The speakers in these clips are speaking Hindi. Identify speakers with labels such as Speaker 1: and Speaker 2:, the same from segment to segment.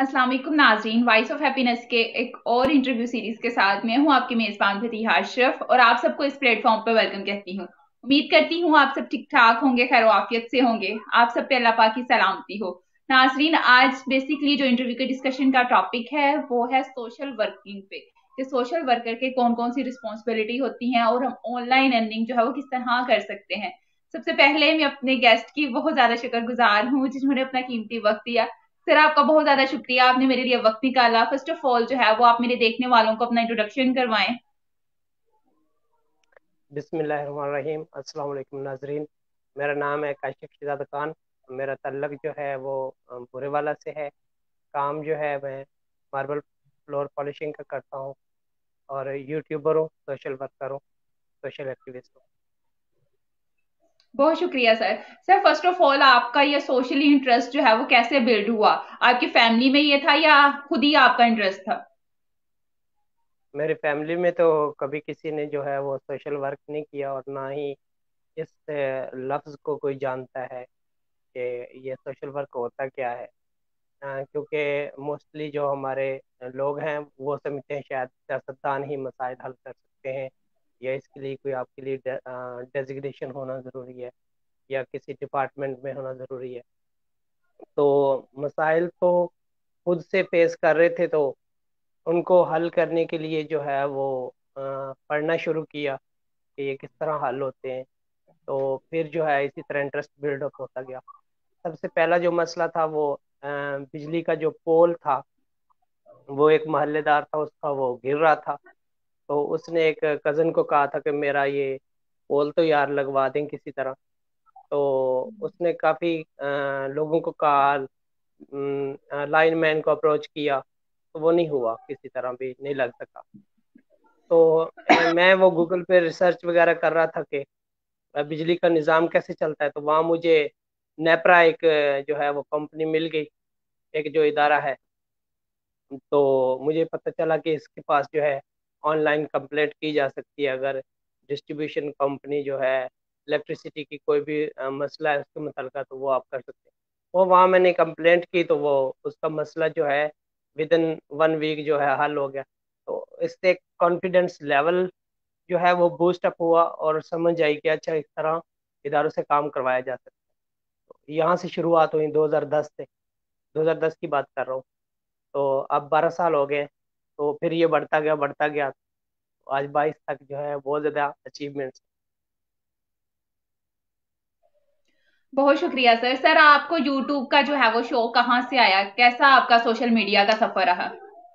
Speaker 1: अस्सलाम वालेकुम नाज़रीन, वॉइस ऑफ हैप्पीनेस के एक और इंटरव्यू सीरीज के साथ मैं हूं आपकी मेजबान फतीहा अशरफ और आप सबको इस प्लेटफॉर्म पर वेलकम कहती हूं। उम्मीद करती हूं आप सब ठीक ठाक होंगे, खैर आफियत से होंगे। आप सब पे अल्लाह पाक की सलामती हो। नाज़रीन, आज बेसिकली जो इंटरव्यू के डिस्कशन का टॉपिक है वो है सोशल वर्किंग पे, कि सोशल वर्कर के कौन कौन सी रिस्पॉन्सिबिलिटी होती हैं और हम ऑनलाइन अर्निंग जो है वो किस तरह कर सकते हैं। सबसे पहले मैं अपने गेस्ट की बहुत ज्यादा शुक्रगुजार हूँ जिन्होंने अपना कीमती वक्त दिया। सर, आपका बहुत ज्यादा शुक्रिया, आपने मेरे लिए वक्त निकाला। फर्स्ट ऑफ ऑल जो है वो आप मेरे देखने वालों को अपना इंट्रोडक्शन करवाएं।
Speaker 2: बिस्मिल्लाहिर्रहमानिर्रहीम। अस्सलाम वालेकुम नाजरीन। मेरा नाम है काशिफ शहजाद खान। मेरा तल्लक जो है वो बुरेवाला से है। काम जो है मैं मार्बल फ्लोर पॉलिशिंग का करता हूँ और यूट्यूबर हूँ, सोशल वर्कर हूँ, सोशल एक्टिविस्ट हूँ।
Speaker 1: बहुत शुक्रिया sir. Sir, first of all आपका ये सोशली इंटरेस्ट जो है वो कैसे बिल्ड हुआ? आपकी फैमिली में ये था या खुद ही आपका इंटरेस्ट था?
Speaker 2: मेरी फैमिली में तो कभी किसी ने जो है वो सोशल वर्क नहीं किया और ना ही इस लफ्ज़ को कोई जानता है कि ये सोशल वर्क होता क्या है। क्योंकि मोस्टली जो हमारे लोग हैं वो समझते हैं शायद सियासतदान ही मसाइल हल कर सकते हैं, या इसके लिए कोई आपके लिए डेजिग्नेशन होना ज़रूरी है या किसी डिपार्टमेंट में होना ज़रूरी है। तो मसाइल तो खुद से फेस कर रहे थे, तो उनको हल करने के लिए जो है वो पढ़ना शुरू किया कि ये किस तरह हल होते हैं। तो फिर जो है इसी तरह इंटरेस्ट बिल्डअप होता गया। सबसे पहला जो मसला था वो बिजली का जो पोल था, वो एक मोहल्लेदार था उसका, वो गिर रहा था। तो उसने एक कज़न को कहा था कि मेरा ये पोल तो यार लगवा दें किसी तरह। तो उसने काफ़ी लोगों को कहा, लाइन मैन को अप्रोच किया, तो वो नहीं हुआ, किसी तरह भी नहीं लग सका। तो मैं वो गूगल पे रिसर्च वगैरह कर रहा था कि बिजली का निज़ाम कैसे चलता है। तो वहाँ मुझे नेपरा एक जो है वो कंपनी मिल गई, एक जो इदारा है। तो मुझे पता चला कि इसके पास जो है ऑनलाइन कंप्लेंट की जा सकती है। अगर डिस्ट्रीब्यूशन कंपनी जो है इलेक्ट्रिसिटी की कोई भी मसला है उसके मुतलका, तो वो आप कर सकते हैं। वो वहाँ मैंने कंप्लेंट की तो वो उसका मसला जो है विद इन 1 वीक जो है हल हो गया। तो इससे कॉन्फिडेंस लेवल जो है वो बूस्ट अप हुआ और समझ आई कि अच्छा इस तरह इदारों से काम करवाया जा सकता है। तो यहाँ से शुरुआत हुई 2010 से, 2010 की बात कर रहा हूँ। तो अब 12 साल हो गए। तो फिर ये बढ़ता गया बढ़ता गया, तो आज 22 तक जो है बहुत ज़्यादा अचीवमेंट्स।
Speaker 1: बहुत शुक्रिया सर। सर, आपको यूट्यूब का जो है वो शो कहाँ से आया? कैसा आपका सोशल मीडिया का सफर रहा?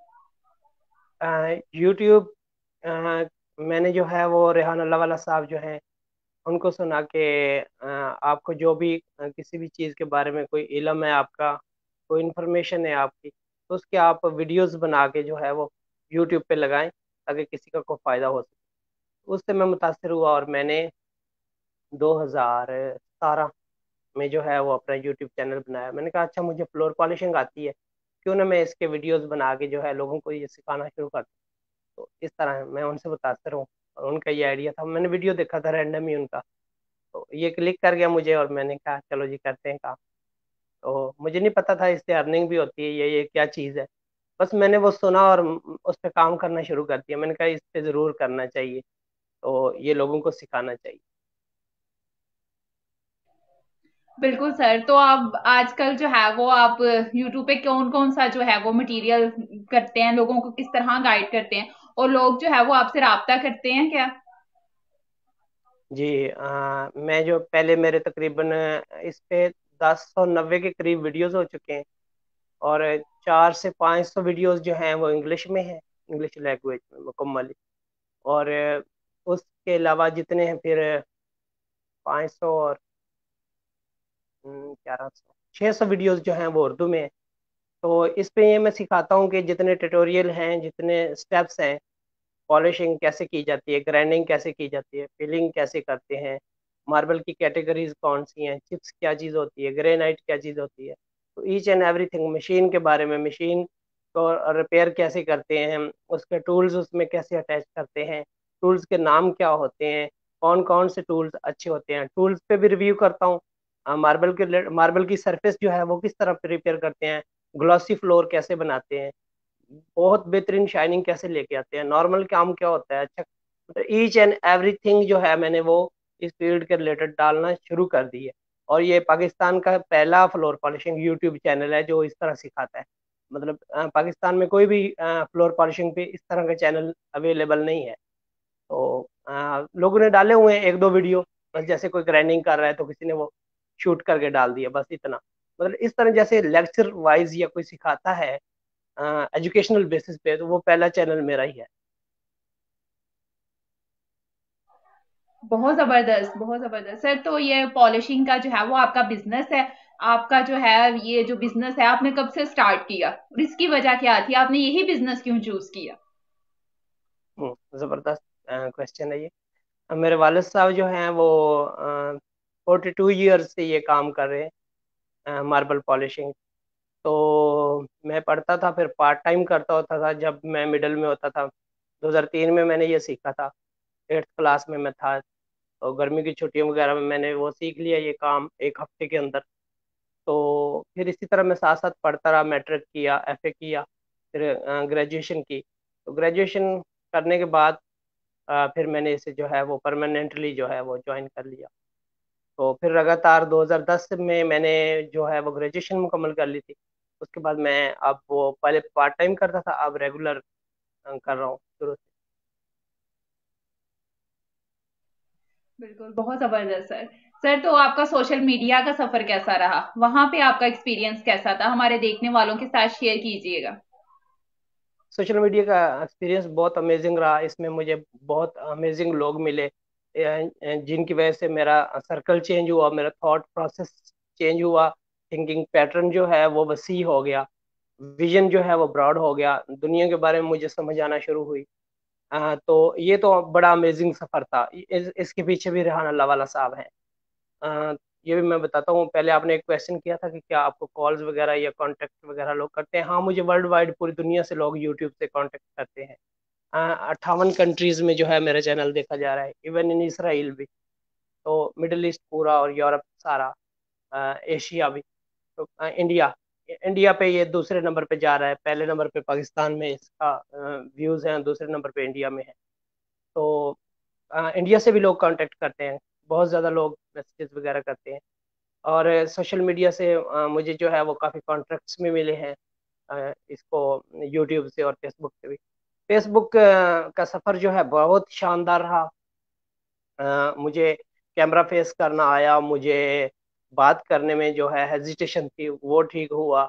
Speaker 2: यूट्यूब मैंने जो है वो रेहान अल्लाह वाला साहब जो हैं उनको सुना कि आपको जो भी किसी भी चीज़ के बारे में कोई इल्म है, आपका कोई इन्फॉर्मेशन है आपकी, तो उसके आप वीडियोस बना के जो है वो यूट्यूब पे लगाएं ताकि किसी का कोई फ़ायदा हो सके। उससे मैं मुतासर हुआ और मैंने 2017 में जो है वो अपना यूट्यूब चैनल बनाया। मैंने कहा अच्छा मुझे फ्लोर पॉलिशिंग आती है, क्यों ना मैं इसके वीडियोस बना के जो है लोगों को ये सिखाना शुरू कर दूं। तो इस तरह मैं उनसे मुतासर हूँ और उनका ये आइडिया था, मैंने वीडियो देखा था रैंडम ही उनका, तो ये क्लिक कर गया मुझे और मैंने कहा चलो जी करते हैं काम। तो मुझे नहीं पता था इससे अर्निंग भी होती है, ये क्या चीज़ है। बस मैंने वो सुना और उस पर काम करना शुरू कर दिया। मैंने कहा इस पे ज़रूर करना चाहिए, तो ये लोगों को सिखाना चाहिए।
Speaker 1: बिल्कुल सर। तो अब आजकल जो है वो आप यूट्यूब पे कौन कौन सा जो है वो मटेरियल करते हैं, लोगों को किस तरह गाइड करते हैं और लोग जो है वो आपसे राब्ता करते हैं क्या?
Speaker 2: जी मैं जो पहले मेरे तकरीबन इस पे 1090 के करीब वीडियोस हो चुके हैं और 400 से 500 वीडियोस जो हैं वो इंग्लिश में हैं, इंग्लिश लैंग्वेज में मुकम्मल। और उसके अलावा जितने हैं फिर 500 और 1100 600 वीडियोस जो हैं वो उर्दू में हैं। तो इस पे ये मैं सिखाता हूँ कि जितने ट्यूटोरियल हैं, जितने स्टेप्स हैं, पॉलिशिंग कैसे की जाती है, ग्राइंडिंग कैसे की जाती है, फिलिंग कैसे करते हैं, मार्बल की कैटेगरीज कौन सी हैं, चिप्स क्या चीज़ होती है, ग्रेनाइट क्या चीज़ होती है। तो ईच एंड एवरीथिंग मशीन के बारे में, मशीन को रिपेयर कैसे करते हैं, उसके टूल्स उसमें कैसे अटैच करते हैं, टूल्स के नाम क्या होते हैं, कौन कौन से टूल्स अच्छे होते हैं, टूल्स पे भी रिव्यू करता हूँ। मार्बल की सरफेस जो है वो किस तरह रिपेयर करते हैं, ग्लॉसी फ्लोर कैसे बनाते हैं, बहुत बेहतरीन शाइनिंग कैसे लेके आते हैं, नॉर्मल काम क्या होता है। अच्छा, मतलब ईच एंड एवरीथिंग जो है मैंने वो इस फील्ड के रिलेटेड डालना शुरू कर दी है। और ये पाकिस्तान का पहला फ्लोर पॉलिशिंग यूट्यूब चैनल है जो इस तरह सिखाता है। मतलब पाकिस्तान में कोई भी फ्लोर पॉलिशिंग पे इस तरह का चैनल अवेलेबल नहीं है। तो लोगों ने डाले हुए हैं एक दो वीडियो, बस जैसे कोई ग्राइंडिंग कर रहा है तो किसी ने वो शूट करके डाल दिया, बस इतना। मतलब इस तरह जैसे लेक्चर वाइज या कोई सिखाता है एजुकेशनल बेसिस पे, तो वो पहला चैनल मेरा ही है।
Speaker 1: बहुत जबरदस्त, बहुत जबरदस्त सर। तो ये पॉलिशिंग का जो है वो आपका बिजनेस है। आपका जो है ये जो बिजनेस है आपने कब से स्टार्ट किया और इसकी वजह क्या थी, आपने यही बिजनेस क्यों चूज किया?
Speaker 2: जबरदस्त क्वेश्चन है ये। मेरे वालिद साहब जो हैं वो 42 ईयर्स से ये काम कर रहे हैं, मार्बल पॉलिशिंग। तो मैं पढ़ता था, फिर पार्ट टाइम करता होता था जब मैं मिडिल में होता था। 2003 में मैंने ये सीखा था, 8th क्लास में मैं था। तो गर्मी की छुट्टियों वगैरह में मैंने वो सीख लिया ये काम एक हफ्ते के अंदर। तो फिर इसी तरह मैं साथ साथ पढ़ता रहा, मैट्रिक किया, एफए किया, फिर ग्रेजुएशन की। तो ग्रेजुएशन करने के बाद फिर मैंने इसे जो है वो परमानेंटली जो है वो ज्वाइन कर लिया। तो फिर लगातार 2010 में मैंने जो है वो ग्रेजुएशन मुकम्मल कर ली थी। उसके बाद मैं अब वो पहले पार्ट टाइम करता था, अब रेगुलर कर रहा हूँ शुरू से।
Speaker 1: बिल्कुल, बहुत जबरदस्त सर। सर तो आपका सोशल मीडिया का सफर कैसा रहा, वहां पे आपका एक्सपीरियंस कैसा था, हमारे देखने वालों के साथ शेयर कीजिएगा।
Speaker 2: सोशल मीडिया का एक्सपीरियंस बहुत अमेजिंग रहा। इसमें मुझे बहुत अमेजिंग लोग मिले, जिनकी वजह से मेरा सर्कल चेंज हुआ, मेरा थॉट प्रोसेस चेंज हुआ, थिंकिंग पैटर्न जो है वो वसी हो गया, विजन जो है वो ब्रॉड हो गया, दुनिया के बारे में मुझे समझ आना शुरू हुई। तो ये तो बड़ा अमेजिंग सफर था। इसके पीछे भी रेहान अल्लाह वाला साहब हैं। अ, ये भी मैं बताता हूँ। पहले आपने एक क्वेश्चन किया था कि क्या आपको कॉल्स वगैरह या कांटेक्ट वगैरह लोग करते हैं। हाँ, मुझे वर्ल्ड वाइड पूरी दुनिया से लोग यूट्यूब से कांटेक्ट करते हैं। 58 कंट्रीज में जो है मेरा चैनल देखा जा रहा है, इवन इन इसराइल भी। तो मिडल ईस्ट पूरा और यूरोप सारा, एशिया भी। तो इंडिया इंडिया पे ये दूसरे नंबर पे जा रहा है, पहले नंबर पे पाकिस्तान में इसका व्यूज हैं, दूसरे नंबर पे इंडिया में है। तो इंडिया से भी लोग कांटेक्ट करते हैं, बहुत ज़्यादा लोग मैसेजेस वगैरह करते हैं। और सोशल मीडिया से मुझे जो है वो काफ़ी कॉन्ट्रैक्ट्स में मिले हैं, इसको यूट्यूब से और फेसबुक से भी। फेसबुक का सफ़र जो है बहुत शानदार रहा। मुझे कैमरा फेस करना आया, मुझे बात करने में जो है हेजिटेशन थी वो ठीक हुआ।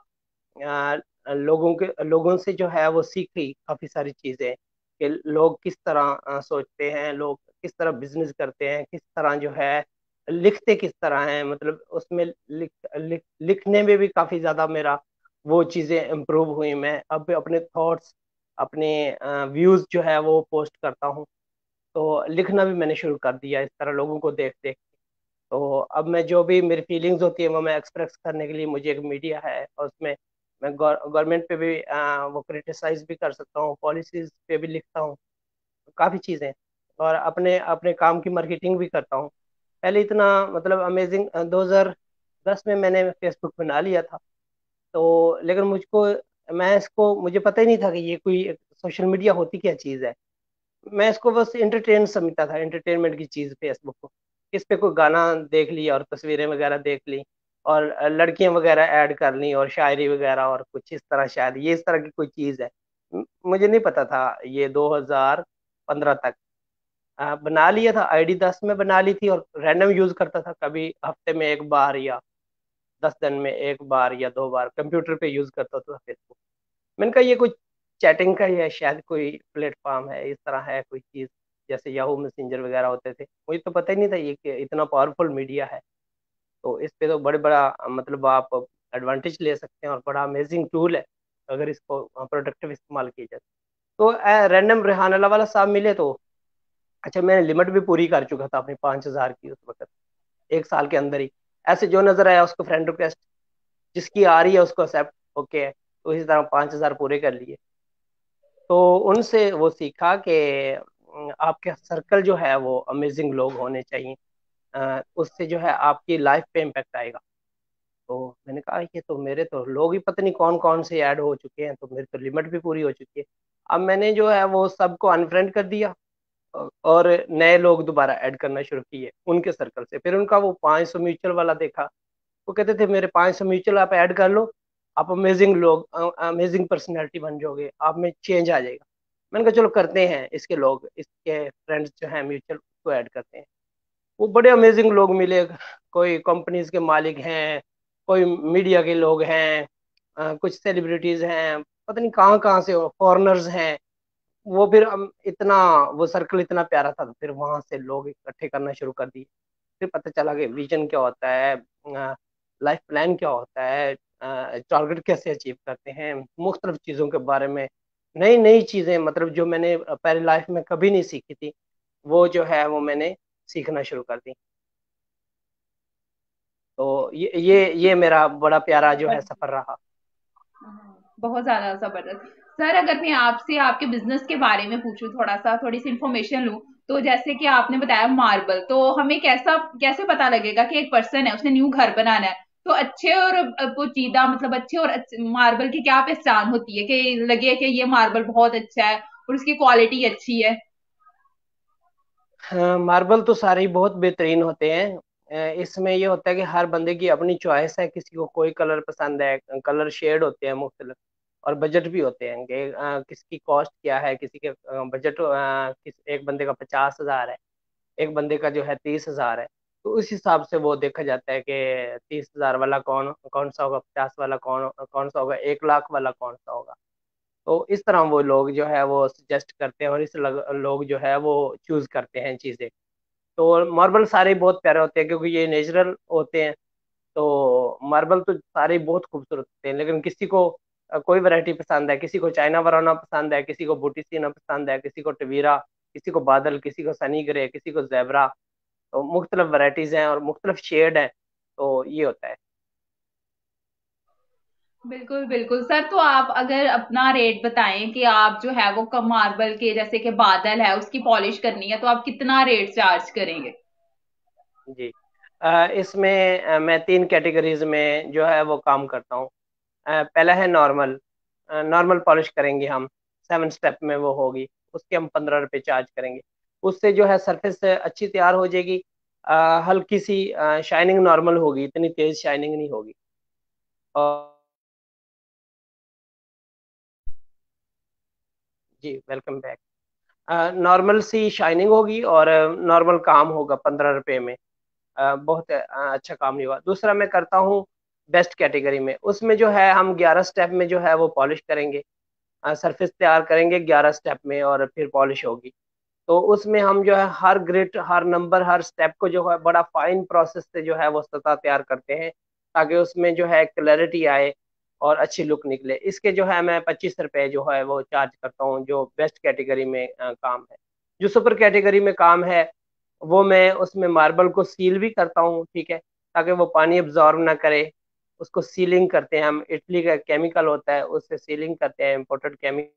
Speaker 2: लोगों से जो है वो सीखी काफ़ी सारी चीज़ें कि लोग किस तरह सोचते हैं, लोग किस तरह बिजनेस करते हैं, किस तरह जो है लिखते किस तरह हैं। मतलब उसमें लिखने में भी काफ़ी ज़्यादा मेरा वो चीज़ें इम्प्रूव हुई। मैं अब अपने थॉट्स, अपने व्यूज़ जो है वो पोस्ट करता हूँ। तो लिखना भी मैंने शुरू कर दिया इस तरह लोगों को देख देख। तो अब मैं जो भी मेरी फीलिंग्स होती है वो मैं एक्सप्रेस करने के लिए मुझे एक मीडिया है, और उसमें मैं गवर्नमेंट पे भी वो क्रिटिसाइज भी कर सकता हूँ, पॉलिसीज पे भी लिखता हूँ, काफ़ी चीज़ें। और अपने अपने काम की मार्केटिंग भी करता हूँ। पहले इतना मतलब अमेजिंग 2010 में मैंने फेसबुक बना लिया था। तो लेकिन मुझे पता ही नहीं था कि ये कोई सोशल मीडिया होती क्या चीज़ है। मैं इसको बस इंटरटेन समझता था, एंटरटेनमेंट की चीज फेसबुक को। इस पे कोई गाना देख लिया और तस्वीरें वगैरह देख ली, और लड़कियां वगैरह ऐड कर ली, और शायरी वगैरह, और कुछ इस तरह, शायद ये इस तरह की कोई चीज है। मुझे नहीं पता था ये 2015 तक। बना लिया था, आईडी 10 में बना ली थी, और रैंडम यूज करता था, कभी हफ्ते में एक बार या 10 दिन में एक बार या 2 बार कंप्यूटर पे यूज करता था फेसबुक। मैंने कहा ये कोई चैटिंग का ही है, शायद कोई प्लेटफॉर्म है, इस तरह है कोई चीज, जैसे याहू मैसेंजर वगैरह होते थे। मुझे तो पता ही नहीं था ये कि इतना पावरफुल मीडिया है। तो इस पे तो बड़े बड़ा मतलब आप एडवांटेज ले सकते हैं, और बड़ा अमेजिंग टूल है अगर इसको प्रोडक्टिव इस्तेमाल किया जाए। तो रैंडम रेहान वाला साहब मिले तो, अच्छा, मैंने लिमिट भी पूरी कर चुका था अपनी 5,000 की उस वक्त, एक साल के अंदर ही। ऐसे जो नजर आया उसको फ्रेंड रिक्वेस्ट, जिसकी आ रही है उसको एक्सेप्ट, ओके है। तो इसी तरह 5,000 पूरे कर लिए। तो उनसे वो सीखा कि आपके सर्कल जो है वो अमेजिंग लोग होने चाहिए, उससे जो है आपकी लाइफ पे इम्पेक्ट आएगा। तो मैंने कहा ये तो मेरे तो लोग ही पता नहीं कौन कौन से ऐड हो चुके हैं, तो मेरी तो लिमिट भी पूरी हो चुकी है। अब मैंने जो है वो सबको अनफ्रेंड कर दिया और नए लोग दोबारा ऐड करना शुरू किए उनके सर्कल से। फिर उनका वो 500 म्यूचुअल वाला देखा, वो कहते थे मेरे 500 म्यूचुअल आप ऐड कर लो, आप अमेजिंग लोग, अमेजिंग पर्सनैलिटी बन जाओगे, आप में चेंज आ जाएगा। मैंने कहा चलो करते हैं, इसके लोग, इसके फ्रेंड्स जो हैं म्यूचुअल, उसको ऐड करते हैं। वो बड़े अमेजिंग लोग मिले, कोई कंपनीज के मालिक हैं, कोई मीडिया के लोग हैं, कुछ सेलिब्रिटीज हैं, पता नहीं कहाँ कहाँ से फॉरेनर्स हैं। वो फिर इतना, वो सर्कल इतना प्यारा था, तो फिर वहां से लोग इकट्ठे करना शुरू कर दिए। फिर पता चला कि विजन क्या होता है, लाइफ प्लान क्या होता है, टारगेट कैसे अचीव करते हैं, मुख्तलिफ चीज़ों के बारे में, नई नई चीज़ें, मतलब जो मैंने पहले लाइफ में कभी नहीं सीखी थी, वो जो है वो मैंने सीखना शुरू कर दी। तो ये मेरा बड़ा प्यारा जो है सफर रहा।
Speaker 1: बहुत ज्यादा जबरदस्त। सर अगर मैं आपसे आपके बिजनेस के बारे में पूछूं, थोड़ी सी इंफॉर्मेशन लूं, तो जैसे कि आपने बताया मार्बल, तो हमें कैसे पता लगेगा कि एक पर्सन है उसने न्यू घर बनाना है, तो अच्छे और पोचीदा, मतलब अच्छे और मार्बल की क्या पहचान होती है कि लगे कि ये मार्बल बहुत अच्छा है और उसकी क्वालिटी अच्छी है?
Speaker 2: हाँ, मार्बल तो सारे ही बहुत बेहतरीन होते हैं। इसमें ये होता है कि हर बंदे की अपनी चॉइस है, किसी को कोई कलर पसंद है, कलर शेड होते हैं मुख्तलिफ, और बजट भी होते हैं कि किसकी कॉस्ट क्या है, किसी के बजट, एक बंदे का 50,000 है, एक बंदे का जो है 30,000 है। तो उस हिसाब से वो देखा जाता है कि 30,000 वाला कौन कौन सा होगा, 50 वाला कौन कौन सा होगा, 1 लाख वाला कौन सा होगा। तो इस तरह वो लोग जो है वो सजेस्ट करते हैं, और लोग जो है वो चूज करते हैं चीजें। तो मार्बल सारे बहुत प्यारे होते हैं क्योंकि ये नेचुरल होते हैं। तो मार्बल तो सारे बहुत खूबसूरत होते हैं, लेकिन किसी को कोई वैरायटी पसंद है, किसी को चाइना वराना पसंद है, किसी को बुटीसीना पसंद है, किसी को टवीरा, किसी को बादल, किसी को सनी ग्रे, किसी को जैबरा। तो मुख्तलिफ वैरायटीज हैं और मुख्तलिफ शेड हैं। तो ये होता है।
Speaker 1: बिल्कुल बिल्कुल सर, तो आप अगर अपना रेट बताएं कि आप जो है वो कम मार्बल के, जैसे कि बादल है उसकी पॉलिश करनी है, तो आप कितना रेट चार्ज करेंगे?
Speaker 2: जी, इसमें मैं 3 कैटेगरीज में जो है वो काम करता हूँ। पहला है नॉर्मल। नॉर्मल पॉलिश करेंगे हम, 7 स्टेप में वो होगी, उसके हम 15 रुपये चार्ज करेंगे। उससे जो है सरफेस अच्छी तैयार हो जाएगी। हल्की सी शाइनिंग नॉर्मल होगी, इतनी तेज शाइनिंग नहीं होगी। और जी, वेलकम बैक। नॉर्मल सी शाइनिंग होगी और नॉर्मल काम होगा 15 रुपये में। बहुत अच्छा काम नहीं हुआ। दूसरा मैं करता हूँ बेस्ट कैटेगरी में, उसमें जो है हम 11 स्टेप में जो है वो पॉलिश करेंगे। सरफेस तैयार करेंगे 11 स्टेप में और फिर पॉलिश होगी। तो उसमें हम जो है हर ग्रिड, हर नंबर, हर स्टेप को जो है बड़ा फाइन प्रोसेस से जो है वो सतह तैयार करते हैं, ताकि उसमें जो है क्लैरिटी आए और अच्छी लुक निकले। इसके जो है मैं 25 रुपये जो है वो चार्ज करता हूँ, जो बेस्ट कैटेगरी में काम है। जो सुपर कैटेगरी में काम है, वो मैं उसमें मार्बल को सील भी करता हूँ, ठीक है, ताकि वो पानी एब्जॉर्ब ना करे। उसको सीलिंग करते हैं हम, इटली का केमिकल होता है उससे सीलिंग करते हैं, इम्पोर्टेड केमिकल।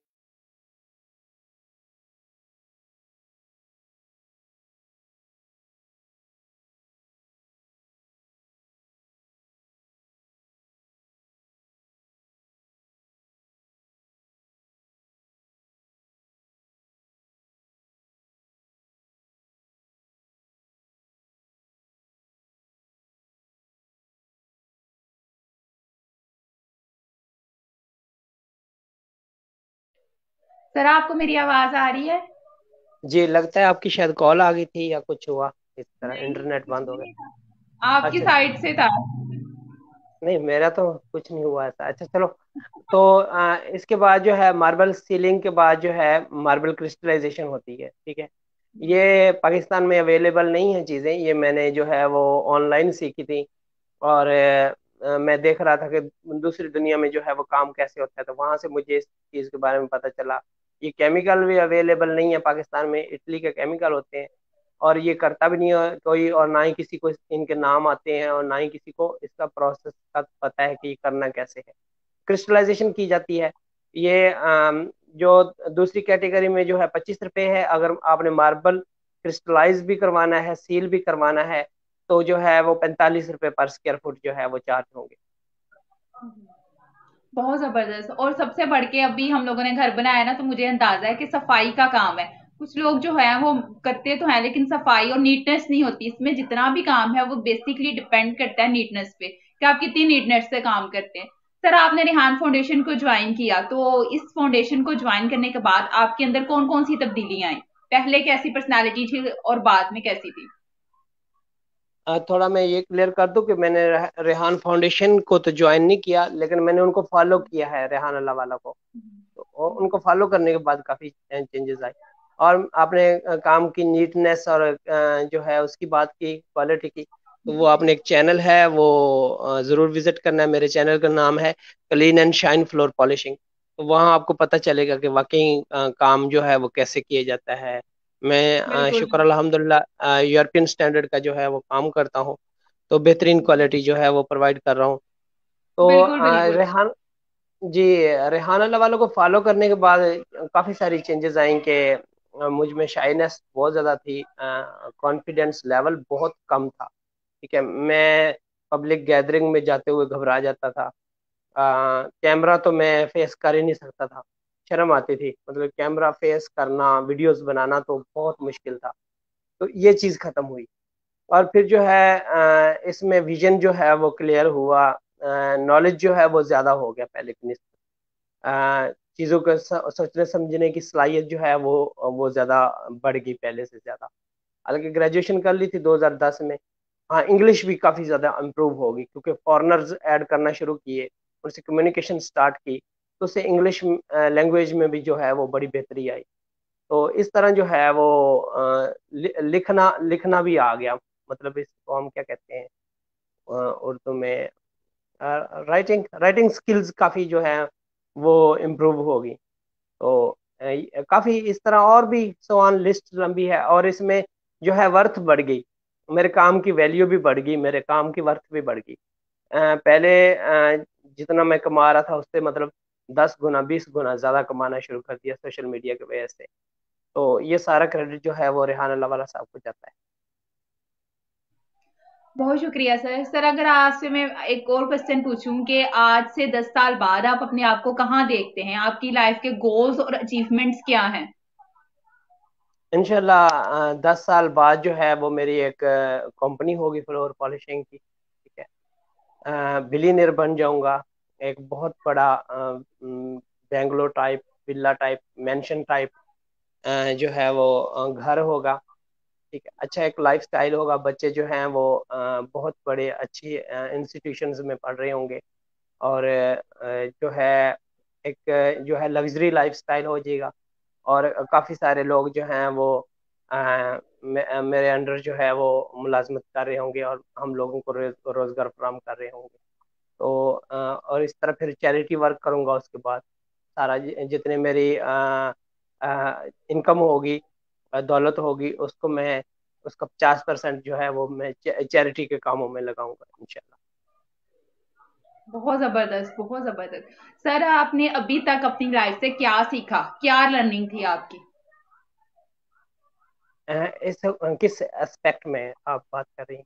Speaker 1: सर आपको मेरी आवाज आ रही है?
Speaker 2: जी, लगता है आपकी शायद कॉल आ गई थी या कुछ हुआ, इस तरह
Speaker 1: नहीं,
Speaker 2: इंटरनेट
Speaker 1: कुछ
Speaker 2: बंद हो
Speaker 1: भी
Speaker 2: गया।
Speaker 1: नहीं था, आपकी
Speaker 2: अच्छा,
Speaker 1: साइड से था।
Speaker 2: नहीं मेरा तो कुछ नहीं हुआ ऐसा। अच्छा चलो। तो इसके बाद जो है मार्बल सीलिंग के बाद जो है मार्बल क्रिस्टलाइजेशन होती है, ठीक है। ये पाकिस्तान में अवेलेबल नहीं है चीज़ें, ये मैंने जो है वो ऑनलाइन सीखी थी। और मैं देख रहा था कि दूसरी दुनिया में जो है वो काम कैसे होता है, तो वहां से मुझे इस चीज़ के बारे में पता चला। ये केमिकल भी अवेलेबल नहीं है पाकिस्तान में, इटली के केमिकल होते हैं। और ये करता भी नहीं है कोई, और ना ही किसी को इनके नाम आते हैं, और ना ही किसी को इसका प्रोसेस का पता है कि ये करना कैसे है। क्रिस्टलाइजेशन की जाती है। ये जो दूसरी कैटेगरी में जो है 25 रुपये है, अगर आपने मार्बल क्रिस्टलाइज भी करवाना है, सील भी करवाना है, तो जो है वो 45 रुपए पर स्क्वायर फुट जो है वो चार्ज होंगे।
Speaker 1: बहुत जबरदस्त। और सबसे बढ़ के अभी हम लोगों ने घर बनाया ना, तो मुझे अंदाजा है कि सफाई का काम है। कुछ लोग जो है वो करते तो हैं, लेकिन सफाई और नीटनेस नहीं होती इसमें। जितना भी काम है वो बेसिकली डिपेंड करता है नीटनेस पे, कि आप कितनी नीटनेस से काम करते हैं। सर, आपने रेहान फाउंडेशन को ज्वाइन किया, तो इस फाउंडेशन को ज्वाइन करने के बाद आपके अंदर कौन कौन सी तब्दीलियां आई? पहले कैसी पर्सनैलिटी थी और बाद में कैसी थी?
Speaker 2: थोड़ा मैं ये क्लियर कर दूं कि मैंने रेहान फाउंडेशन को तो ज्वाइन नहीं किया, लेकिन मैंने उनको फॉलो किया है, रेहान अल्लाह वाला को। तो उनको फॉलो करने के बाद काफी चेंजेस आए। और आपने काम की नीटनेस और जो है उसकी बात की, क्वालिटी की, तो वो आपने एक चैनल है वो जरूर विजिट करना है। मेरे चैनल का नाम है clean and shine floor polishing. तो वहाँ आपको पता चलेगा कि वाकई काम जो है वो कैसे किया जाता है। मैं
Speaker 1: बिल्कुल।
Speaker 2: शुक्र अल्हम्दुलिल्लाह यूरोपियन स्टैंडर्ड का जो है वो काम करता हूँ। तो बेहतरीन क्वालिटी जो है वो प्रोवाइड कर रहा हूँ। तो
Speaker 1: बिल्कुल बिल्कुल।
Speaker 2: रेहान जी, रेहान अल्लाह वालों को फॉलो करने के बाद काफी सारी चेंजेस आई कि मुझ में शाइनेस बहुत ज्यादा थी, कॉन्फिडेंस लेवल बहुत कम था। ठीक है, मैं पब्लिक गैदरिंग में जाते हुए घबरा जाता था। कैमरा तो मैं फेस कर ही नहीं सकता था, शर्म आती थी। मतलब कैमरा फेस करना, वीडियोस बनाना तो बहुत मुश्किल था। तो ये चीज खत्म हुई। और फिर जो है इसमें विजन जो है वो क्लियर हुआ, नॉलेज जो है वो ज्यादा हो गया पहले की निस्बत। चीजों को सोचने समझने की सलाहियत जो है वो ज्यादा बढ़ गई पहले से ज्यादा। हालांकि ग्रेजुएशन कर ली थी 2010 में। हाँ, इंग्लिश भी काफी ज्यादा इम्प्रूव होगी क्योंकि फॉरेनर्स ऐड करना शुरू किए, उनसे कम्युनिकेशन स्टार्ट की, तो उससे इंग्लिश लैंग्वेज में भी जो है वो बड़ी बेहतरी आई। तो इस तरह जो है वो लिखना लिखना भी आ गया। मतलब इसको हम क्या कहते हैं उर्दू में, राइटिंग राइटिंग स्किल्स काफी जो है वो इम्प्रूव होगी। तो काफी इस तरह और भी सवाल, लिस्ट लंबी है। और इसमें जो है वर्थ बढ़ गई, मेरे काम की वैल्यू भी बढ़ गई, मेरे काम की वर्थ भी बढ़ गई। पहले जितना मैं कमा रहा था उससे मतलब 10 गुना 20 गुना ज्यादा कमाना शुरू कर दिया सोशल मीडिया की वजह से। तो ये सारा क्रेडिट जो है वो रेहान अल्लाह वाला साहब को जाता है।
Speaker 1: बहुत शुक्रिया सर। सर, अगर आपसे मैं एक और क्वेश्चन पूछूं कि आज से 10 साल बाद आप अपने आप को कहाँ देखते हैं? आपकी लाइफ के गोल्स और अचीवमेंट्स क्या हैं?
Speaker 2: इंशाल्लाह 10 साल बाद जो है वो मेरी एक कंपनी होगी फ्लोर पॉलिशिंग की। ठीक है, बिलीनियर बन जाऊंगा। एक बहुत बड़ा Bangalore type, villa type, mansion type जो है वो घर होगा। ठीक है, अच्छा एक लाइफ स्टाइल होगा। बच्चे जो हैं वो बहुत बड़े अच्छी इंस्टीट्यूशंस में पढ़ रहे होंगे। और जो है एक जो है लग्जरी लाइफ स्टाइल हो जाएगा। और काफ़ी सारे लोग जो हैं वो मेरे अंडर जो है वो मुलाजमत कर रहे होंगे और हम लोगों को रोज़गार फराहम कर रहे होंगे। तो और इस तरह फिर चैरिटी वर्क करूंगा। उसके बाद सारा जितने मेरी इनकम होगी, दौलत होगी, उसको मैं उसका 50% जो है वो मैं चैरिटी के कामों में लगाऊंगा इंशाल्लाह।
Speaker 1: बहुत जबरदस्त, बहुत जबरदस्त। सर, आपने अभी तक अपनी लाइफ से क्या सीखा? क्या लर्निंग थी आपकी?
Speaker 2: इस किस एस्पेक्ट में आप बात कर रही हैं?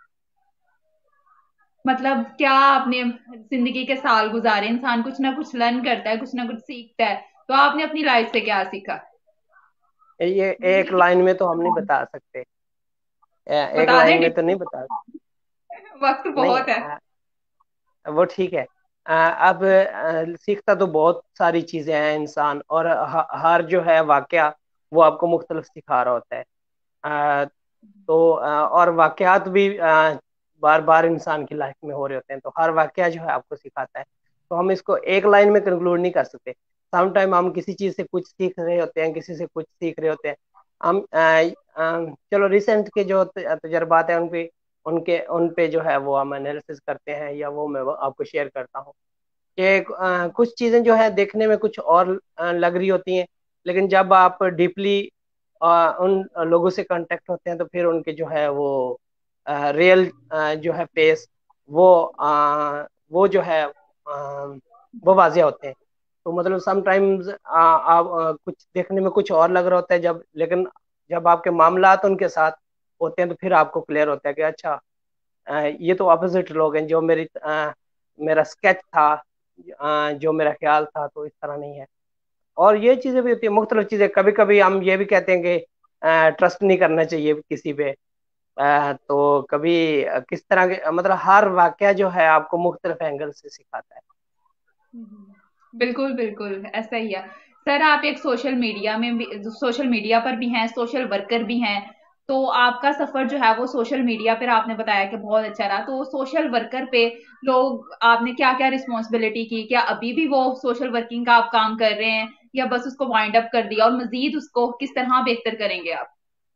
Speaker 1: मतलब क्या आपने जिंदगी के साल गुजारे, इंसान कुछ ना कुछ लर्न करता है, कुछ ना कुछ सीखता है, तो आपने अपनी लाइफ से क्या सीखा?
Speaker 2: ये एक लाइन में तो हम नहीं बता सकते। एक
Speaker 1: बता
Speaker 2: लाइन
Speaker 1: दें
Speaker 2: में तो नहीं
Speaker 1: टिप्स?
Speaker 2: बता।
Speaker 1: वक्त
Speaker 2: नहीं,
Speaker 1: बहुत है।
Speaker 2: वो ठीक है। अब सीखता तो बहुत सारी चीजें हैं इंसान, और हर जो है वाकया वो आपको मुख्तलिफ सिखा रहा होता है। अ, तो और वाकयात भी बार बार इंसान की लाइफ में हो रहे होते हैं, तो हर वाकया जो है आपको सिखाता है। तो हम इसको एक लाइन में कंक्लूड नहीं कर सकते। सम टाइम हम किसी चीज से कुछ सीख रहे होते हैं, किसी से कुछ सीख रहे होते हैं। हम चलो रिसेंट के जो तजर्बात हैं उन पे जो है वो हम एनालिसिस करते हैं, या वो मैं आपको शेयर करता हूँ कि कुछ चीजें जो है देखने में कुछ और लग रही होती हैं, लेकिन जब आप डीपली उन लोगों से कांटेक्ट होते हैं तो फिर उनके जो है वो रियल जो है फेस, वो वो जो है वो वाजिया होते हैं। तो मतलब समटाइम्स आप कुछ देखने में कुछ और लग रहा होता है, जब लेकिन जब आपके मामलात उनके साथ होते हैं तो फिर आपको क्लियर होता है कि अच्छा, ये तो अपोजिट लोग हैं, जो मेरा स्केच था, जो मेरा ख्याल था, तो इस तरह नहीं है। और ये चीजें भी होती है, मुख्तलिफ चीजें। कभी कभी हम ये भी कहते हैं कि ट्रस्ट नहीं करना चाहिए किसी पे। तो कभी किस तरह के, मतलब हर वाकया जो है आपको मुख्तलिफ एंगल से सिखाता है।
Speaker 1: बिल्कुल बिल्कुल ऐसा ही है। सर आप एक सोशल मीडिया पर भी हैं, सोशल वर्कर भी हैं। तो आपका सफर जो है वो सोशल मीडिया पर आपने बताया कि बहुत अच्छा रहा, तो सोशल वर्कर पे लोग आपने क्या क्या रिस्पॉन्सिबिलिटी की, क्या अभी भी वो सोशल वर्किंग का आप काम कर रहे हैं या बस उसको वाइंड अप कर दिया, और मजीद उसको किस तरह बेहतर करेंगे आप?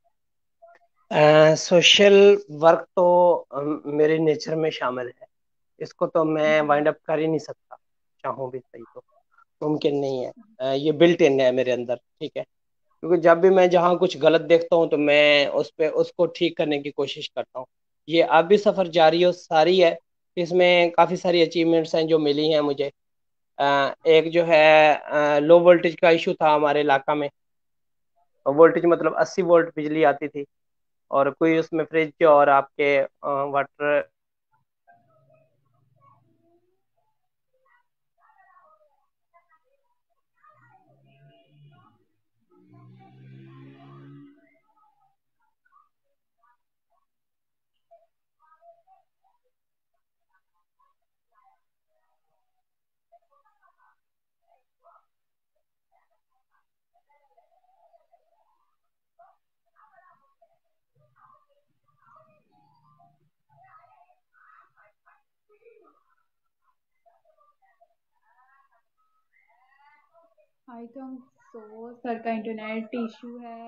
Speaker 2: सोशल वर्क तो मेरे नेचर में शामिल है। इसको तो मैं वाइंड अप कर ही नहीं सकता, चाहूँ भी सही तो मुमकिन नहीं है। ये बिल्ट इन है मेरे अंदर, ठीक है। क्योंकि जब भी मैं जहाँ कुछ गलत देखता हूँ तो मैं उसको ठीक करने की कोशिश करता हूँ। ये अब भी सफ़र जारी और सारी है। इसमें काफ़ी सारी अचीवमेंट्स हैं जो मिली हैं मुझे। एक जो है, लो वोल्टेज का इशू था हमारे इलाका में। वोल्टेज मतलब 80 वोल्ट बिजली आती थी, और कोई उसमें फ्रिज और आपके water.
Speaker 1: I think so sir का इंटरनेट इशू है।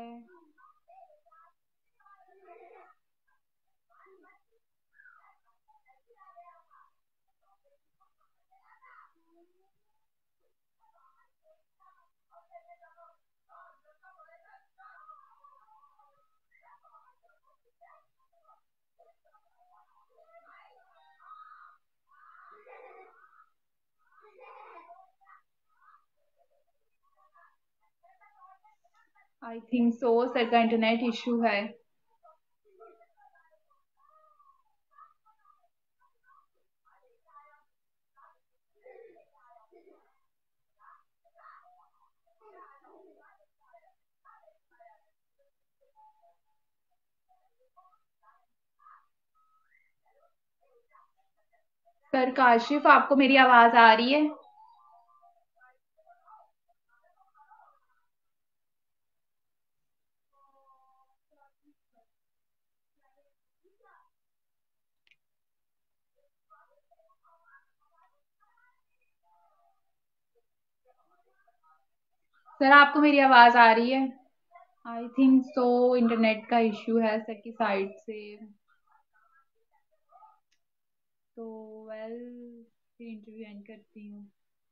Speaker 1: आई थिंक सो सर का इंटरनेट इशू है। सर काशिफ आपको मेरी आवाज आ रही है? सर आपको मेरी आवाज आ रही है? आई थिंक सो इंटरनेट का इशू है सर की साइड से। तो वेल फिर इंटरव्यू एंड करती हूँ।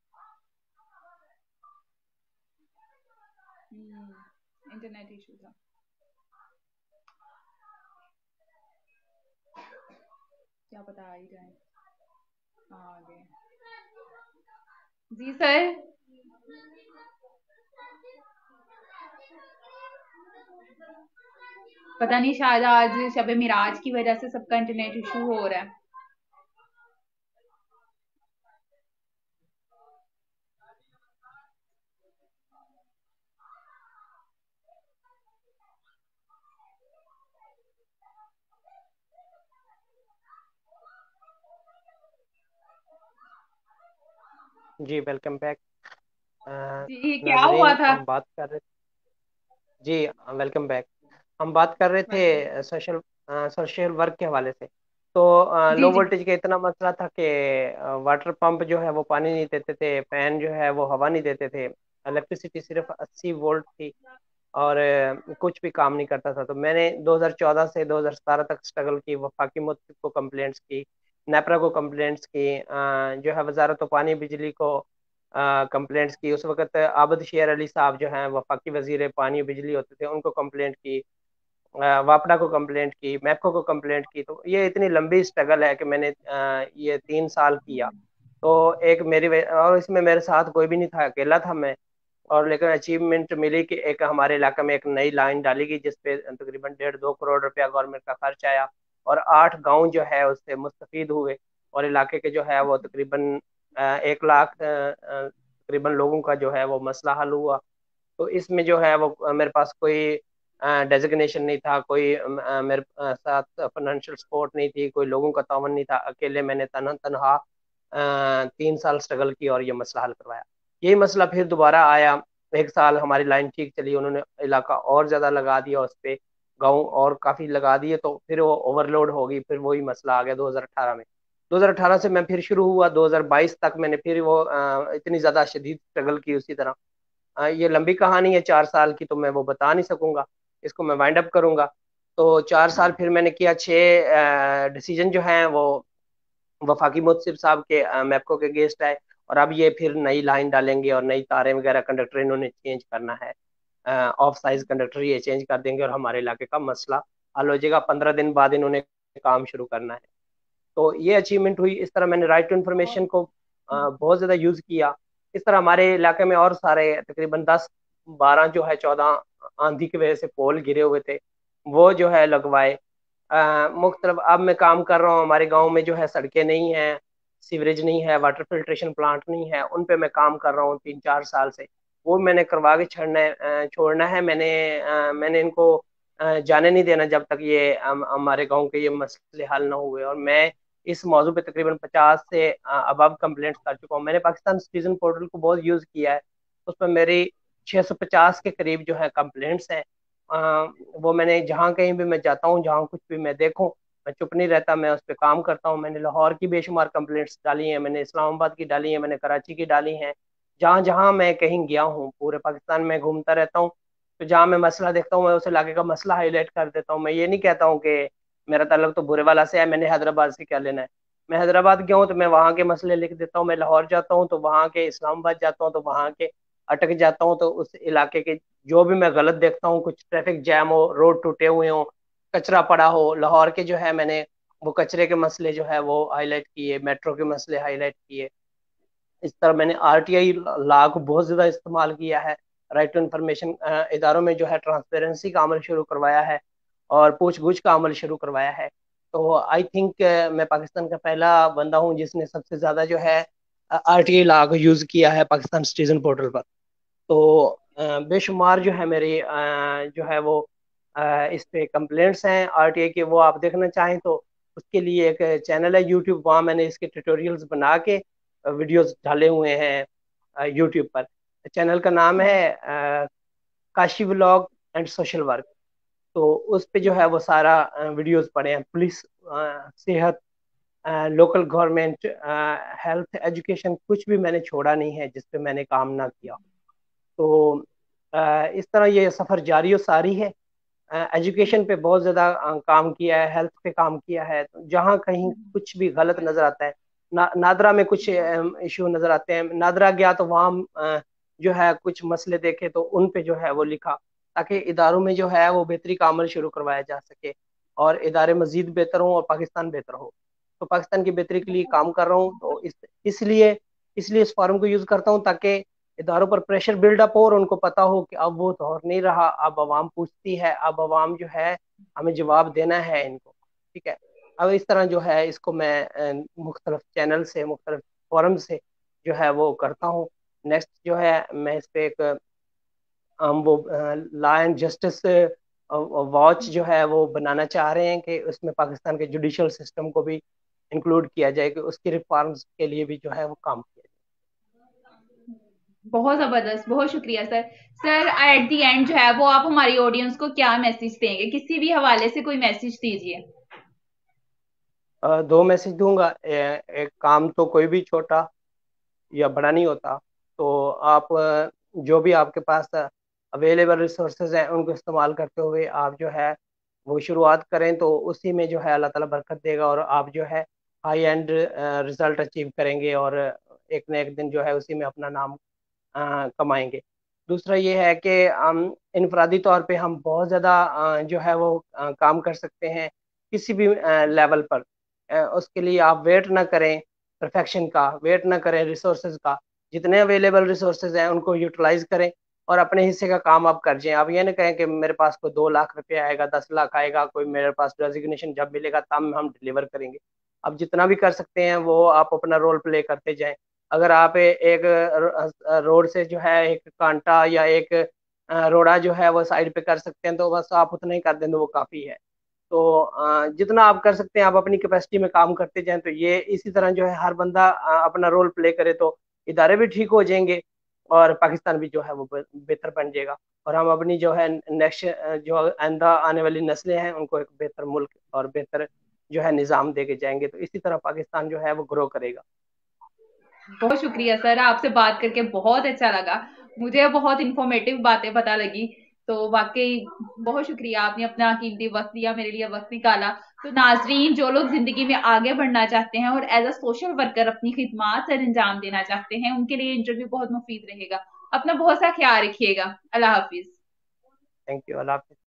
Speaker 1: इंटरनेट इशू था। क्या पता आ ही जाए। हाँ आ गए। जी सर। पता नहीं शायद आज शब मिराज की वजह से सबका इंटरनेट इशू हो रहा है।
Speaker 2: जी, वेलकम बैक।
Speaker 1: जी क्या हुआ
Speaker 2: नाजरीन,
Speaker 1: था?
Speaker 2: हम बात कर रहे। जी, वेलकम बैक। हम बात कर रहे
Speaker 1: वेलकम।
Speaker 2: थे सोशल सोशल वर्क के हवाले से। तो
Speaker 1: जी
Speaker 2: लो
Speaker 1: जी।
Speaker 2: वोल्टेज का इतना मसला था कि वाटर पंप जो है वो पानी नहीं देते थे, फैन जो है वो हवा नहीं देते थे, इलेक्ट्रिसिटी सिर्फ 80 वोल्ट थी, और कुछ भी काम नहीं करता था। तो मैंने 2014 से 2017 तक स्ट्रगल की, वफाकी मुतलिब को कंप्लेंट्स की, नेपरा को कंप्लेंट्स की, जो है वजारत पानी बिजली को कंप्लेंट्स की। उस वक्त आबद शेर अली साहब जो हैं वफाकी वजीर पानी बिजली होते थे, उनको कंप्लेंट की, वापडा को कंप्लेंट की, मैप्को को कंप्लेंट की। तो ये इतनी लंबी स्ट्रगल है कि मैंने ये 3 साल किया। तो एक और इसमें मेरे साथ कोई भी नहीं था, अकेला था मैं। और लेकिन अचीवमेंट मिली कि एक हमारे इलाके में एक नई लाइन डाली गई जिसपे तकरीबन 1.5-2 करोड़ रुपया गवर्नमेंट का खर्च आया, और 8 गांव जो है उससे मुस्तफीद हुए, और इलाके के जो है वो तकरीबन 1 लाख तकरीबन लोगों का जो है वो मसला हल हुआ। तो इसमें जो है वो मेरे पास कोई डेजिग्नेशन नहीं था, कोई मेरे साथ फाइनेंशियल सपोर्ट नहीं थी, कोई लोगों का तावन नहीं था, अकेले मैंने तनहा 3 साल स्ट्रगल की और ये मसला हल करवाया। यही मसला फिर दोबारा आया, 1 साल हमारी लाइन ठीक चली, उन्होंने इलाका और ज्यादा लगा दिया उस पे, गाँव और काफी लगा दिए, तो फिर वो ओवरलोड हो गई, फिर वही मसला आ गया 2018 में। 2018 से मैं फिर शुरू हुआ, 2022 तक मैंने फिर वो इतनी ज्यादा शदीद स्ट्रगल की उसी तरह। ये लंबी कहानी है 4 साल की, तो मैं वो बता नहीं सकूंगा, इसको मैं वाइंड अप करूंगा। तो 4 साल फिर मैंने किया, 6 डिसीजन जो हैं वो वफाकी मुहसिब साहब के मैपको के गेस्ट आए, और अब ये फिर नई लाइन डालेंगे और नई तारें वगैरह, कंडक्टर इन्होंने चेंज करना है, ऑफ साइज कंडक्टर ये चेंज कर देंगे और हमारे इलाके का मसला हल हो जाएगा। 15 दिन बाद इन्होंने काम शुरू करना है। तो ये अचीवमेंट हुई। इस तरह मैंने राइट टू इन्फॉर्मेशन को बहुत ज़्यादा यूज़ किया। इस तरह हमारे इलाके में और सारे तकरीबन 10-12 जो है 14 आंधी की वजह से पोल गिरे हुए थे, वो जो है लगवाए। मुख्तलिफ अब मैं काम कर रहा हूँ, हमारे गांव में जो है सड़कें नहीं हैं, सीवरेज नहीं है, वाटर फिल्ट्रेशन प्लांट नहीं है, उन पे मैं काम कर रहा हूँ 3-4 साल से। वो मैंने करवा के छोड़ना है। मैंने इनको जाने नहीं देना जब तक ये हमारे गांव के ये मसले हल ना हुए। और मैं इस मौजू पे तकरीबन 50 से अबव कंप्लेंट्स कर चुका हूँ। मैंने पाकिस्तान सिटीजन पोर्टल को बहुत यूज़ किया है, उसमें मेरी 650 के करीब जो है कंप्लेंट्स हैं। वो मैंने जहाँ कहीं भी मैं जाता हूँ, जहाँ कुछ भी मैं देखूँ, मैं चुप नहीं रहता, मैं उस पर काम करता हूँ। मैंने लाहौर की बेशुमार कंप्लेंट्स डाली हैं, मैंने इस्लामाबाद की डाली हैं, मैंने कराची की डाली हैं। जहाँ जहाँ मैं कहीं गया हूँ, पूरे पाकिस्तान में घूमता रहता हूँ, तो जहाँ मैं मसला देखता हूँ मैं उस इलाके का मसला हाईलाइट कर देता हूँ। मैं ये नहीं कहता हूँ कि मेरा ताल्लुक तो बुरे वाला से है, मैंने हैदराबाद से क्या लेना है। मैं हैदराबाद गया हूँ तो मैं वहाँ के मसले लिख देता हूँ, मैं लाहौर जाता हूँ तो वहाँ के, इस्लामाबाद जाता हूँ तो वहाँ के अटक जाता हूँ, तो उस इलाके के जो भी मैं गलत देखता हूँ, कुछ ट्रैफिक जैम हो, रोड टूटे हुए हो, कचरा पड़ा हो, लाहौर के जो है मैंने वो कचरे के मसले जो है वो हाईलाइट किए, मेट्रो के मसले हाईलाइट किए। इस तरह मैंने आरटीआई लॉ को बहुत ज़्यादा इस्तेमाल किया है। राइट टू इन्फॉर्मेशन इदारों में जो है ट्रांसपेरेंसी का अमल शुरू करवाया है, और पूछ गुछ का अमल शुरू करवाया है। तो आई थिंक मैं पाकिस्तान का पहला बंदा हूँ जिसने सबसे ज़्यादा जो है आरटीआई लॉ को यूज़ किया है पाकिस्तान सिटीजन पोर्टल पर। तो बेशुमार जो है मेरी जो है वो इस पे कंप्लेंट्स हैं आरटीआई के, वो आप देखना चाहें तो उसके लिए एक चैनल है यूट्यूब, वहाँ मैंने इसके ट्यूटोरियल्स बना के वीडियोस डाले हुए हैं यूट्यूब पर। चैनल का नाम है Kashi vlog and social work. तो उस पे जो है वो सारा वीडियोस पड़े हैं, पुलिस, सेहत, लोकल गवर्नमेंट, हेल्थ, एजुकेशन, कुछ भी मैंने छोड़ा नहीं है जिस पे मैंने काम ना किया। तो इस तरह ये सफ़र जारी और सारी है। एजुकेशन पे बहुत ज़्यादा काम किया है, हेल्थ पे काम किया है, तो जहाँ कहीं कुछ भी गलत नज़र आता है, नादरा में कुछ इशू नज़र आते हैं, नादरा गया तो वहाँ जो है कुछ मसले देखे तो उन पे जो है वो लिखा, ताकि इदारों में जो है वो बेहतरी का अमल शुरू करवाया जा सके, और इदारे मज़ीद बेहतर हों और पाकिस्तान बेहतर हो। तो पाकिस्तान की बेहतरी के लिए काम कर रहा हूँ, तो इसलिए इसलिए इस फॉर्म को यूज़ करता हूँ, ताकि इदारों पर प्रेशर बिल्डअप हो और उनको पता हो कि अब वो दौर नहीं रहा, अब आवाम पूछती है, अब आवाम जो है हमें जवाब देना है इनको। ठीक है। अब इस तरह जो है इसको मैं मुख्तलिफ चैनल से, मुख्तलिफ फोरम से जो है वो करता हूँ। नेक्स्ट जो है मैं इस पे एक हम वो लॉ एंड जस्टिस वॉच जो है वो बनाना चाह रहे हैं कि उसमें पाकिस्तान के जुडिशल सिस्टम को भी इंक्लूड किया जाए, कि उसकी रिफॉर्म्स के लिए भी जो है वो काम किया
Speaker 1: बहुत जबरदस्त, बहुत शुक्रिया sir. Sir at the end जो है वो आप हमारी ऑडियंस को क्या मैसेज देंगे, किसी भी हवाले से कोई मैसेज दीजिए।
Speaker 2: जाए। 2 मैसेज दूंगा। एक काम तो कोई भी छोटा या बड़ा नहीं होता, तो आप जो भी आपके पास अवेलेबल रिसोर्सेज हैं उनको इस्तेमाल करते हुए आप जो है वो शुरुआत करें, तो उसी में जो है अल्लाह ताला बरकत देगा, और आप जो है हाई एंड रिजल्ट अचीव करेंगे, और एक न एक दिन जो है उसी में अपना नाम कमाएंगे। दूसरा ये है कि हम इनफरादी तौर पे हम बहुत ज़्यादा जो है वो काम कर सकते हैं किसी भी लेवल पर। उसके लिए आप वेट ना करें परफेक्शन का, वेट ना करें रिसोर्सेज का। जितने अवेलेबल रिसोर्सेज हैं उनको यूटिलाइज करें और अपने हिस्से का काम आप कर जाएं। आप ये ना कहें कि मेरे पास कोई 2 लाख रुपए आएगा, 10 लाख आएगा, कोई मेरे पास रेजिग्नेशन जब मिलेगा तब हम डिलीवर करेंगे। आप जितना भी कर सकते हैं वो आप अपना रोल प्ले करते जाएं। अगर आप एक रोड से जो है एक कांटा या एक रोड़ा जो है वो साइड पे कर सकते हैं तो बस आप उतना ही कर दें तो वो काफ़ी है। तो जितना आप कर सकते हैं आप अपनी कैपेसिटी में काम करते जाएं। तो ये इसी तरह जो है हर बंदा अपना रोल प्ले करे तो इदारे भी ठीक हो जाएंगे और पाकिस्तान भी जो है वो बेहतर बन जाएगा। और हम अपनी जो है नेक्स्ट जो आइंदा आने वाली नस्लें हैं उनको एक बेहतर मुल्क और बेहतर जो है निज़ाम दे के जाएंगे। तो इसी तरह पाकिस्तान जो है वो ग्रो करेगा।
Speaker 1: बहुत शुक्रिया सर, आपसे बात करके बहुत अच्छा लगा। मुझे बहुत इंफॉर्मेटिव बातें पता लगी। तो वाकई बहुत शुक्रिया, आपने अपना कीमती वक्त दिया, मेरे लिए वक्त निकाला। तो नाजरीन, जो लोग जिंदगी में आगे बढ़ना चाहते हैं और एज अ सोशल वर्कर अपनी खिदमात सर अंजाम देना चाहते हैं, उनके लिए इंटरव्यू बहुत मुफीद रहेगा। अपना बहुत सा ख्याल रखिएगा। अल्लाह हाफिज।
Speaker 2: Thank you. अल्लाह हाफिज़।